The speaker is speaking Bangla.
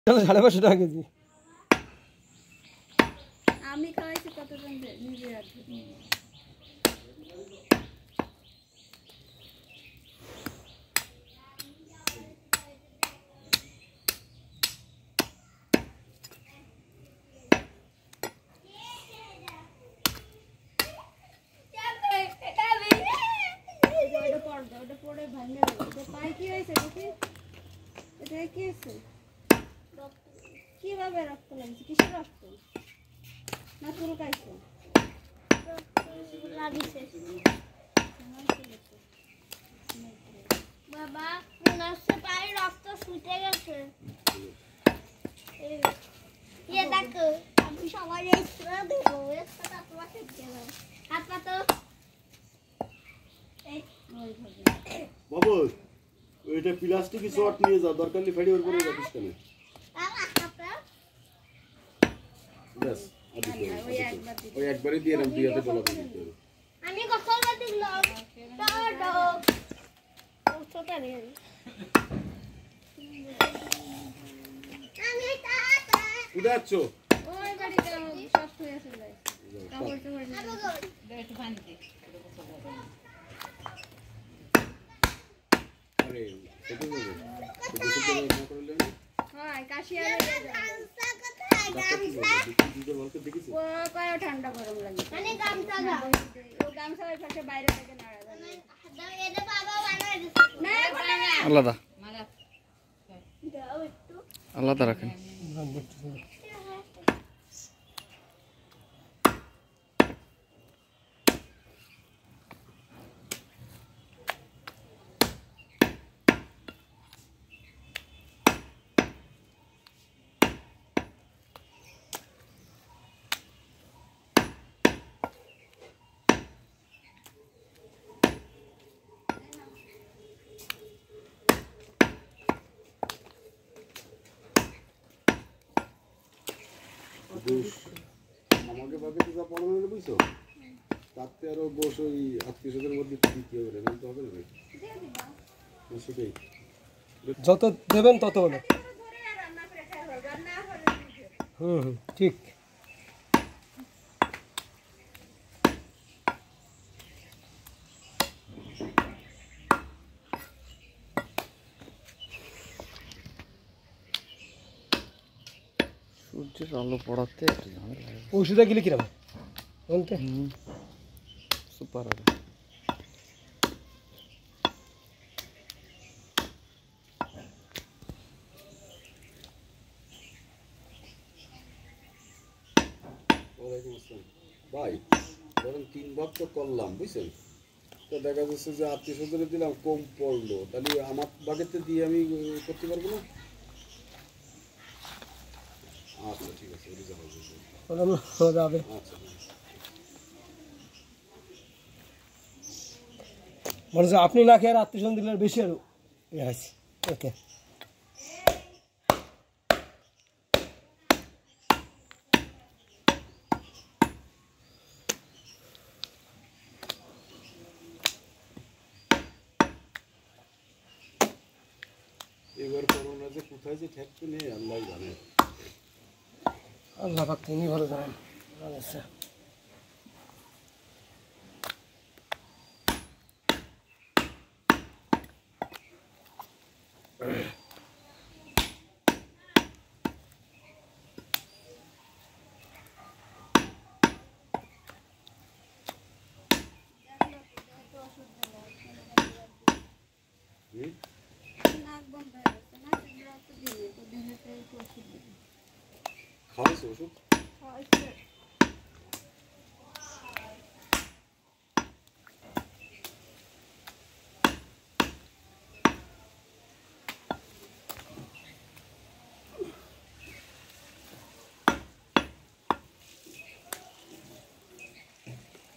550 টাকা কেজি। আমি খাইছি কতজন নিজে আছে। ওটা পড়ে ভাঙে যাবে। এটা পায়ে কি হয়েছে দেখি? এটা কি হয়েছে? কিভাবে রক্ত লাগছে? কিসের রক্ত? না চুলকাইছে? লাগিছে। বাবা নাসে পায়ে রক্ত ফুটে গেছে। এই দেখো আমি সবাই এক্সট্রা দেবো। এক্সট্রা তোমাকে দেব। হাত পাতো। বাবু এটা প্লাস্টিক শর্ট নিয়ে যাও, দরকার নেই ফেড়ে ওর উপরে রাখিস কেন? ব্যাস ওই একবারই দিয়ে নাম দিয়ে হাতে বলা দিতে হবে। আমি কতবার দিলাম টাটা ছোটা রে আমি টাটা উড়াচ্ছো ওই গাড়িটা সব হয়ে আছে ভাই কাপড় তো হয়ে না একটু পানি দে আরে কত হবে গোসল করে না করলে হ্যাঁ কাশি আর গামছা কোথায় দুটো বলকে দেখিস ও কয় ঠান্ডা গরম লাগে মানে গামছা দাও ও গামছা ওই পাশে বাইরে থেকে নাড়া দাও এটা বাবা বানায় দিছে না আলাদা দাও একটু আলাদা রাখেন। আমাকে ভাবে কি যা পড়ানো হলো বুঝছো, তাতে আরো বস ওই আত্মীয় স্বজনের মধ্যে দিতে হবে না তো হবে না সেটাই যত দেবেন তত হলো। ঠিক সূর্যের আলো পড়াতে একটু ঝামেলা লাগে। ওষুধটা গেলে কিরকম বলতে সুপার হবে। ভাই ধরেন 3 ভাগ তো করলাম বুঝছেন, তো দেখা যাচ্ছে যে আত্মীয় স্বজনের দিলাম কম পড়লো, তাহলে আমার ভাগেতে দিয়ে আমি করতে পারবো না। আচ্ছা ঠিক আছে যাবে। আচ্ছা মনে হচ্ছে আপনি না খেয়ে আত্মীয় স্বজন দিলে বেশি আরো আছে। ওকে এবার করোনা যে কোথায় যে ঠেকতে নেই আল্লাহ জানে। আল্লাহ পাক তিনি ভালো জানেন। আচ্ছা নাক বন্ধ হয়ে গেছে না সেটা তো দিনে তো দিনে তো ওষুধ দিই খাওয়াইছো ওষুধ? খাওয়াইছে